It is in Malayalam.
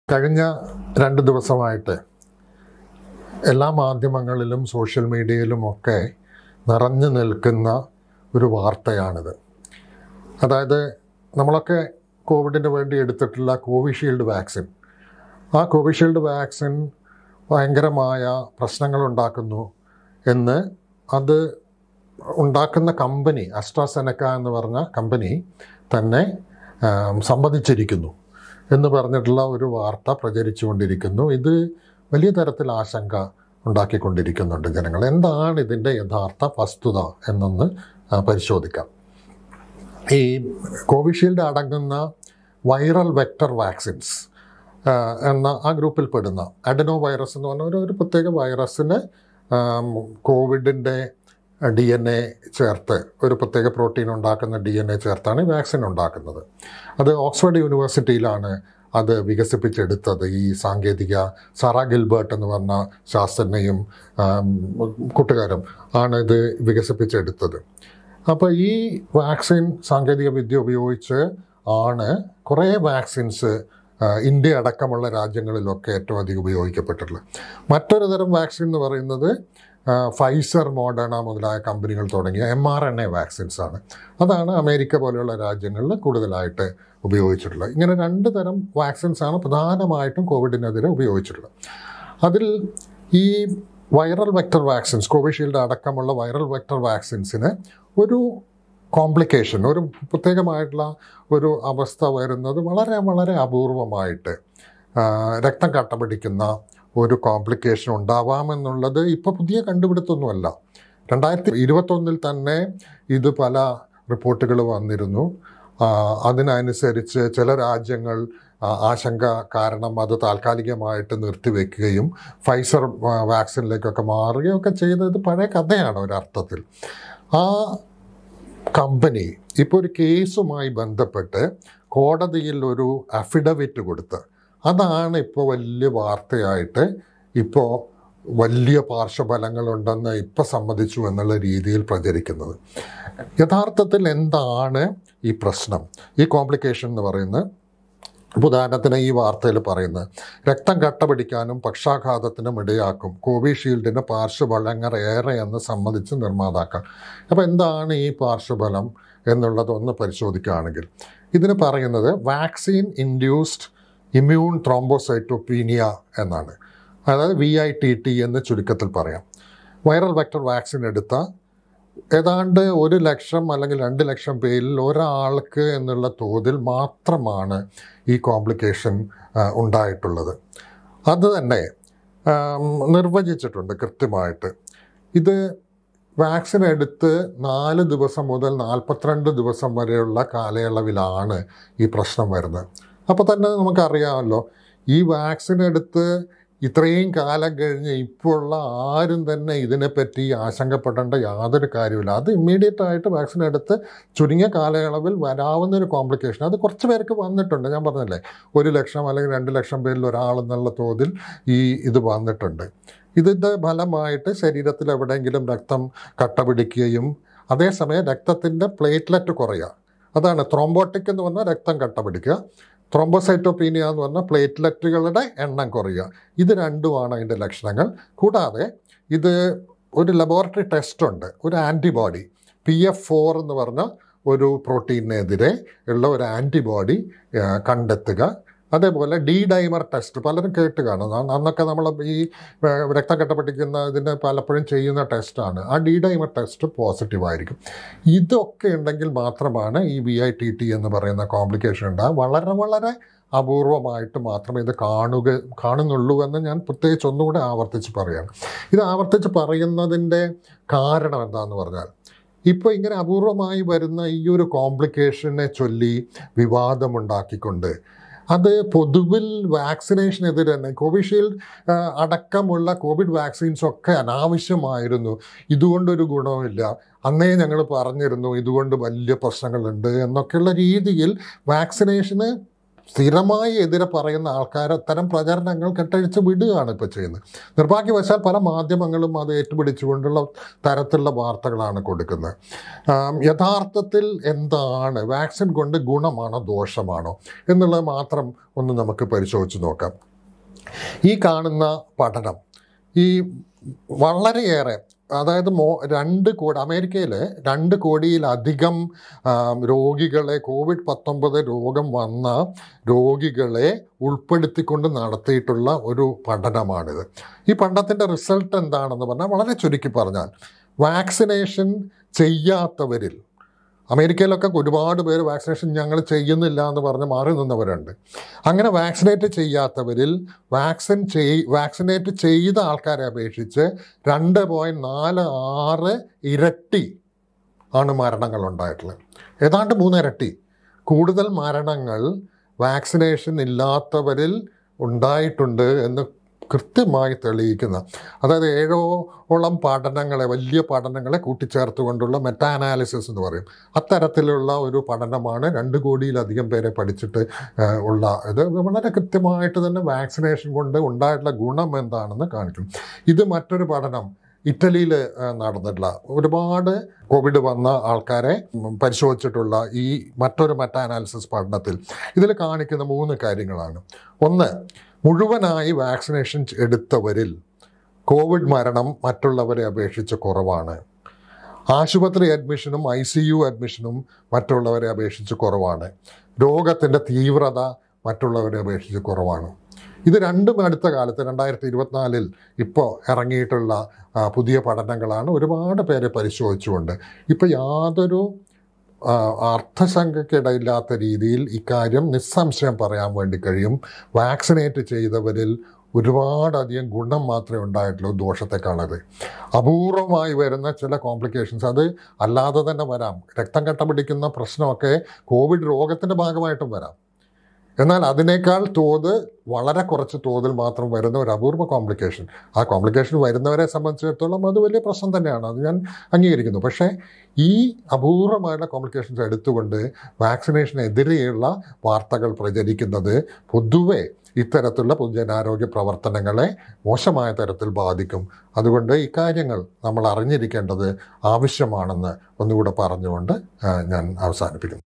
കഴിഞ്ഞ 2 ദിവസമായിട്ട് എല്ലാ മാധ്യമങ്ങളിലും സോഷ്യൽ മീഡിയയിലുമൊക്കെ നിറഞ്ഞു നിൽക്കുന്ന ഒരു വാർത്തയാണിത്. അതായത് നമ്മളൊക്കെ കോവിഡിന് വേണ്ടി എടുത്തിട്ടുള്ള കോവിഷീൽഡ് വാക്സിൻ, ആ കോവിഷീൽഡ് വാക്സിൻ ഭയങ്കരമായ പ്രശ്നങ്ങളുണ്ടാക്കുന്നു എന്ന് അത് ഉണ്ടാക്കുന്ന കമ്പനി അസ്ട്രാസെനക്ക എന്ന് പറഞ്ഞ കമ്പനി തന്നെ സമ്മതിച്ചിരിക്കുന്നു എന്ന് പറഞ്ഞിട്ടുള്ള ഒരു വാർത്ത പ്രചരിച്ചുകൊണ്ടിരിക്കുന്നു. ഇത് വലിയ തരത്തിൽ ആശങ്ക ഉണ്ടാക്കിക്കൊണ്ടിരിക്കുന്നുണ്ട് ജനങ്ങൾ. എന്താണ് ഇതിൻ്റെ യഥാർത്ഥ വസ്തുത എന്നൊന്ന് പരിശോധിക്കാം. ഈ കോവിഷീൽഡ് അടങ്ങുന്ന വൈറൽ വെക്ടർ വാക്സിൻസ് എന്ന ആ ഗ്രൂപ്പിൽ പെടുന്ന അഡനോ വൈറസ് എന്ന് പറഞ്ഞ ഒരു പ്രത്യേക വൈറസിന് കോവിഡിൻ്റെ DNA ചേർത്ത് ഒരു പ്രത്യേക പ്രോട്ടീൻ ഉണ്ടാക്കുന്ന DNA ചേർത്താണ് ഈ വാക്സിൻ ഉണ്ടാക്കുന്നത്. അത് ഓക്സ്ഫോർഡ് യൂണിവേഴ്സിറ്റിയിലാണ് അത് വികസിപ്പിച്ചെടുത്തത്. ഈ സാങ്കേതിക സാറാ ഗിൽബർട്ട് എന്ന് പറഞ്ഞ ശാസ്ത്രജ്ഞയും കൂട്ടുകാരും ആണ് ഇത് വികസിപ്പിച്ചെടുത്തത്. അപ്പോൾ ഈ വാക്സിൻ സാങ്കേതിക വിദ്യ ഉപയോഗിച്ച് ആണ് കുറേ വാക്സിൻസ് ഇന്ത്യ അടക്കമുള്ള രാജ്യങ്ങളിലൊക്കെ ഏറ്റവും അധികം ഉപയോഗിക്കപ്പെട്ടിട്ടുള്ളത്. മറ്റൊരു തരം വാക്സിൻ എന്ന് പറയുന്നത് ഫൈസർ, മോഡേണ മുതലായ കമ്പനികൾ തുടങ്ങിയ mRNA വാക്സിൻസ് ആണ്. അതാണ് അമേരിക്ക പോലെയുള്ള രാജ്യങ്ങളിൽ കൂടുതലായിട്ട് ഉപയോഗിച്ചിട്ടുള്ളത്. ഇങ്ങനെ 2 തരം വാക്സിൻസ് ആണ് പ്രധാനമായിട്ടും കോവിഡിനെതിരെ ഉപയോഗിച്ചിട്ടുള്ളത്. അതിൽ ഈ വൈറൽ വെക്ടർ വാക്സിൻസ്, കോവിഷീൽഡ് അടക്കമുള്ള വൈറൽ വെക്ടർ വാക്സിൻസിന് ഒരു കോംപ്ലിക്കേഷൻ, ഒരു പ്രത്യേകമായിട്ടുള്ള ഒരു അവസ്ഥ വരുന്നത് വളരെ വളരെ അപൂർവമായിട്ട് രക്തം കട്ടപിടിക്കുന്ന ഒരു കോംപ്ലിക്കേഷൻ ഉണ്ടാവാമെന്നുള്ളത് ഇപ്പോൾ പുതിയ കണ്ടുപിടുത്തൊന്നുമല്ല. 2021 തന്നെ ഇത് പല റിപ്പോർട്ടുകൾ വന്നിരുന്നു. അതിനനുസരിച്ച് ചില രാജ്യങ്ങൾ ആശങ്ക കാരണം അത് താൽക്കാലികമായിട്ട് നിർത്തിവെക്കുകയും ഫൈസർ വാക്സിനിലേക്കൊക്കെ മാറുകയൊക്കെ ചെയ്തത് പഴയ കഥയാണ് ഒരർത്ഥത്തിൽ. ആ കമ്പനി ഇപ്പോൾ ഒരു കേസുമായി ബന്ധപ്പെട്ട് കോടതിയിൽ ഒരു അഫിഡവിറ്റ് കൊടുത്ത് അതാണ് ഇപ്പോൾ വലിയ വാർത്തയായിട്ട്, ഇപ്പോൾ വലിയ പാർശ്വഫലങ്ങളുണ്ടെന്ന് ഇപ്പോൾ സമ്മതിച്ചു എന്നുള്ള രീതിയിൽ പ്രചരിക്കുന്നത്. യഥാർത്ഥത്തിൽ എന്താണ് ഈ പ്രശ്നം, ഈ കോംപ്ലിക്കേഷൻ എന്ന് പറയുന്നത്? ഉദാഹരണത്തിന് ഈ വാർത്തയിൽ പറയുന്നത് രക്തം കട്ടപിടിക്കാനും പക്ഷാഘാതത്തിനും ഇടയാക്കും, കോവിഷീൽഡിന് പാർശ്വഫലങ്ങൾ ഏറെ എന്ന് സമ്മതിച്ച് നിർമ്മാതാക്കൾ. അപ്പോൾ എന്താണ് ഈ പാർശ്വഫലം എന്നുള്ളതൊന്ന് പരിശോധിക്കുകയാണെങ്കിൽ ഇതിന് പറയുന്നത് വാക്സിൻ ഇൻഡ്യൂസ്ഡ് ഇമ്മ്യൂൺ ത്രോംബോസൈറ്റോപീനിയ എന്നാണ്. അതായത് VITT എന്ന് ചുരുക്കത്തിൽ പറയാം. വൈറൽ വെക്ടർ വാക്സിൻ എടുത്ത ഏതാണ്ട് 1 ലക്ഷം അല്ലെങ്കിൽ 2 ലക്ഷം പേരിൽ ഒരാൾക്ക് എന്നുള്ള തോതിൽ മാത്രമാണ് ഈ കോംപ്ലിക്കേഷൻ ഉണ്ടായിട്ടുള്ളത്. അത് തന്നെ നിർവചിച്ചിട്ടുണ്ട് കൃത്യമായിട്ട്. ഇത് വാക്സിൻ എടുത്ത് 4 ദിവസം മുതൽ 42 ദിവസം വരെയുള്ള കാലയളവിലാണ് ഈ പ്രശ്നം വരുന്നത്. അപ്പോൾ തന്നെ നമുക്കറിയാമല്ലോ, ഈ വാക്സിൻ എടുത്ത് ഇത്രയും കാലം കഴിഞ്ഞ് ഇപ്പോൾ ഉള്ള ആരും തന്നെ ഇതിനെപ്പറ്റി ആശങ്കപ്പെടേണ്ട യാതൊരു കാര്യമില്ല. അത് ഇമ്മീഡിയറ്റ് ആയിട്ട് വാക്സിൻ എടുത്ത് ചുരുങ്ങിയ കാലയളവിൽ വരാവുന്നൊരു കോംപ്ലിക്കേഷൻ അത് കുറച്ച് പേർക്ക് വന്നിട്ടുണ്ട്. ഞാൻ പറഞ്ഞല്ലേ, 1 ലക്ഷം അല്ലെങ്കിൽ 2 ലക്ഷം പേരിൽ ഒരാളെന്നുള്ള തോതിൽ ഇത് വന്നിട്ടുണ്ട്. ഇതിൻ്റെ ഫലമായിട്ട് ശരീരത്തിൽ എവിടെയെങ്കിലും രക്തം കട്ടപിടിക്കുകയും അതേസമയം രക്തത്തിൻ്റെ പ്ലേറ്റ്ലെറ്റ് കുറയുക. അതാണ് ത്രോംബോട്ടിക് എന്ന് പറഞ്ഞാൽ രക്തം കട്ടപിടിക്കുക, ത്രോംബോസൈറ്റോപീനിയ എന്ന് പറഞ്ഞാൽ പ്ലേറ്റ്ലെറ്റുകളുടെ എണ്ണം കുറയുക. ഇത് രണ്ടുമാണ് അതിൻ്റെ ലക്ഷണങ്ങൾ. കൂടാതെ ഇത് ഒരു ലബോറട്ടറി ടെസ്റ്റ് ഉണ്ട്, ഒരു ആൻറ്റിബോഡി PF4 എന്ന് പറഞ്ഞ ഒരു പ്രോട്ടീനെതിരെ ഉള്ള ഒരു ആൻറ്റിബോഡി കണ്ടെത്തുക. അതേപോലെ D-ഡൈമർ ടെസ്റ്റ് പലരും കേട്ട് കാണും. അന്നൊക്കെ നമ്മൾ ഈ രക്തം കട്ടപിടിക്കുന്ന ഇതിന് പലപ്പോഴും ചെയ്യുന്ന ടെസ്റ്റാണ്. ആ D-ഡൈമർ ടെസ്റ്റ് പോസിറ്റീവായിരിക്കും. ഇതൊക്കെ ഉണ്ടെങ്കിൽ മാത്രമാണ് ഈ VITT എന്ന് പറയുന്ന കോംപ്ലിക്കേഷൻ ഉണ്ടാകുക. വളരെ വളരെ അപൂർവമായിട്ട് മാത്രമേ ഇത് കാണുന്നുള്ളൂ എന്ന് ഞാൻ പ്രത്യേകിച്ച് ഒന്നുകൂടെ ആവർത്തിച്ച് പറയുകയാണ്. ഇത് ആവർത്തിച്ച് പറയുന്നതിൻ്റെ കാരണം എന്താണെന്ന് പറഞ്ഞാൽ, ഇപ്പോൾ ഇങ്ങനെ അപൂർവമായി വരുന്ന ഈ ഒരു കോംപ്ലിക്കേഷനെ ചൊല്ലി വിവാദമുണ്ടാക്കിക്കൊണ്ട് അത് പൊതുവിൽ വാക്സിനേഷനെതിരെ തന്നെ കോവിഷീൽഡ് അടക്കമുള്ള കോവിഡ് വാക്സിൻസൊക്കെ അനാവശ്യമായിരുന്നു, ഇതുകൊണ്ടൊരു ഗുണവുമില്ല, അന്നേ ഞങ്ങൾ പറഞ്ഞിരുന്നു ഇതുകൊണ്ട് വലിയ പ്രശ്നങ്ങളുണ്ട് എന്നൊക്കെയുള്ള രീതിയിൽ വാക്സിനേഷന് സ്ഥിരമായി എതിരെ പറയുന്ന ആൾക്കാർ അത്തരം പ്രചരണങ്ങൾ കെട്ടഴിച്ച് വിടുകയാണ് ഇപ്പോൾ ചെയ്യുന്നത്. നിർഭാഗ്യവശാൽ പല മാധ്യമങ്ങളും അത് ഏറ്റുപിടിച്ചുകൊണ്ടുള്ള തരത്തിലുള്ള വാർത്തകളാണ് കൊടുക്കുന്നത്. യഥാർത്ഥത്തിൽ എന്താണ്, വാക്സിൻ കൊണ്ട് ഗുണമാണോ ദോഷമാണോ എന്നുള്ളത് മാത്രം ഒന്ന് നമുക്ക് പരിശോധിച്ച് നോക്കാം. ഈ കാണുന്ന പഠനം ഈ വളരെയേറെ, അതായത് 2 കോടി, അമേരിക്കയിൽ 2 കോടിയിലധികം രോഗികളെ, COVID-19 രോഗം വന്ന രോഗികളെ ഉൾപ്പെടുത്തിക്കൊണ്ട് നടത്തിയിട്ടുള്ള ഒരു പഠനമാണിത്. ഈ പഠനത്തിൻ്റെ റിസൾട്ട് എന്താണെന്ന് പറഞ്ഞാൽ, വളരെ ചുരുക്കി പറഞ്ഞാൽ, വാക്സിനേഷൻ ചെയ്യാത്തവരിൽ, അമേരിക്കയിലൊക്കെ ഒരുപാട് പേര് വാക്സിനേഷൻ ഞങ്ങൾ ചെയ്യുന്നില്ല എന്ന് പറഞ്ഞ് മാറി നിന്നവരുണ്ട്. അങ്ങനെ വാക്സിനേറ്റ് ചെയ്യാത്തവരിൽ വാക്സിനേറ്റ് ചെയ്ത ആൾക്കാരെ അപേക്ഷിച്ച് 2.46 ഇരട്ടി ആണ് മരണങ്ങൾ ഉണ്ടായിട്ടുള്ളത്. ഏതാണ്ട് 3 ഇരട്ടി കൂടുതൽ മരണങ്ങൾ വാക്സിനേഷൻ ഇല്ലാത്തവരിൽ ഉണ്ടായിട്ടുണ്ട് എന്ന് കൃത്യമായി തെളിയിക്കുന്ന, അതായത് 7ഓളം പഠനങ്ങളെ, വലിയ പഠനങ്ങളെ കൂട്ടിച്ചേർത്തുകൊണ്ടുള്ള മെറ്റാ അനാലിസിസ് എന്ന് പറയും. അത്തരത്തിലുള്ള ഒരു പഠനമാണ് 2 കോടിയിലധികം പേരെ പഠിച്ചിട്ട് ഉള്ള ഇത്. വളരെ കൃത്യമായിട്ട് തന്നെ വാക്സിനേഷൻ കൊണ്ട് ഉണ്ടായിട്ടുള്ള ഗുണം എന്താണെന്ന് കാണിക്കും. ഇത് മറ്റൊരു പഠനം ഇറ്റലിയിൽ നടന്നിട്ടുള്ള, ഒരുപാട് കോവിഡ് വന്ന ആൾക്കാരെ പരിശോധിച്ചിട്ടുള്ള ഈ മറ്റൊരു മെറ്റാ അനാലിസിസ് പഠനത്തിൽ ഇതിൽ കാണിക്കുന്ന 3 കാര്യങ്ങളാണ്. ഒന്ന്, മുഴുവനായി വാക്സിനേഷൻ എടുത്തവരിൽ കോവിഡ് മരണം മറ്റുള്ളവരെ അപേക്ഷിച്ച് കുറവാണ്. ആശുപത്രി അഡ്മിഷനും ICU അഡ്മിഷനും മറ്റുള്ളവരെ അപേക്ഷിച്ച് കുറവാണ്. രോഗത്തിൻ്റെ തീവ്രത മറ്റുള്ളവരെ അപേക്ഷിച്ച് കുറവാണ്. ഇത് രണ്ടും അടുത്ത കാലത്ത് 2024 ഇപ്പോൾ ഇറങ്ങിയിട്ടുള്ള പുതിയ പഠനങ്ങളാണ്. ഒരുപാട് പേരെ പരിശോധിച്ചുകൊണ്ട് ഇപ്പോൾ യാതൊരു അർത്ഥശങ്കയ്ക്കിടയില്ലാത്ത രീതിയിൽ ഇക്കാര്യം നിസ്സംശയം പറയാൻ വേണ്ടി കഴിയും. വാക്സിനേറ്റ് ചെയ്തവരിൽ ഒരുപാടധികം ഗുണം മാത്രമേ ഉണ്ടായിട്ടുള്ളൂ, ദോഷത്തെക്കാളത്. അപൂർവമായി വരുന്ന ചില കോംപ്ലിക്കേഷൻസ്, അത് അല്ലാതെ തന്നെ വരാം. രക്തം കട്ട പിടിക്കുന്ന പ്രശ്നമൊക്കെ കോവിഡ് രോഗത്തിൻ്റെ ഭാഗമായിട്ടും വരാം. എന്നാൽ അതിനേക്കാൾ തോത് വളരെ കുറച്ച് തോതിൽ മാത്രം വരുന്ന ഒരു അപൂർവ കോംപ്ലിക്കേഷൻ. ആ കോംപ്ലിക്കേഷൻ വരുന്നവരെ സംബന്ധിച്ചിടത്തോളം അത് വലിയ പ്രശ്നം തന്നെയാണ്, അത് ഞാൻ അംഗീകരിക്കുന്നു. പക്ഷേ ഈ അപൂർവമായുള്ള കോംപ്ലിക്കേഷൻസ് എടുത്തുകൊണ്ട് വാക്സിനേഷനെതിരെയുള്ള വാർത്തകൾ പ്രചരിക്കുന്നത് പൊതുവെ ഇത്തരത്തിലുള്ള പൊതുജനാരോഗ്യ പ്രവർത്തനങ്ങളെ മോശമായ തരത്തിൽ ബാധിക്കും. അതുകൊണ്ട് ഇക്കാര്യങ്ങൾ നമ്മൾ അറിഞ്ഞിരിക്കേണ്ടത് ആവശ്യമാണെന്ന് ഒന്നുകൂടെ പറഞ്ഞുകൊണ്ട് ഞാൻ അവസാനിപ്പിക്കുന്നു.